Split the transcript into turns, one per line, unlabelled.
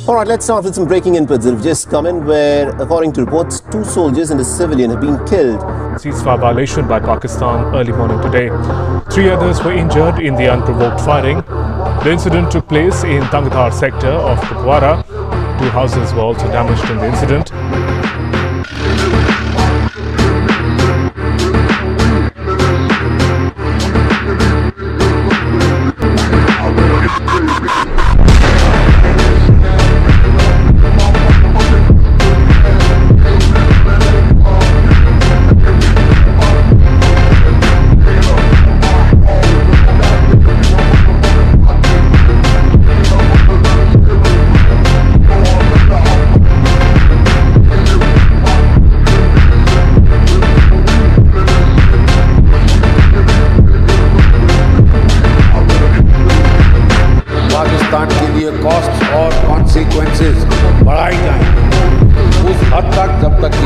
All right, let's start with some breaking inputs that have just come in where, according to reports, 2 soldiers and a civilian have been killed.
Ceasefire violation by Pakistan early morning today. 3 others were injured in the unprovoked firing. The incident took place in Tangdhar sector of Kupwara. 2 houses were also damaged in the incident.
Pakistan के लिए cost और consequences बढ़ाई जाएंगी। उस हद तक जब तक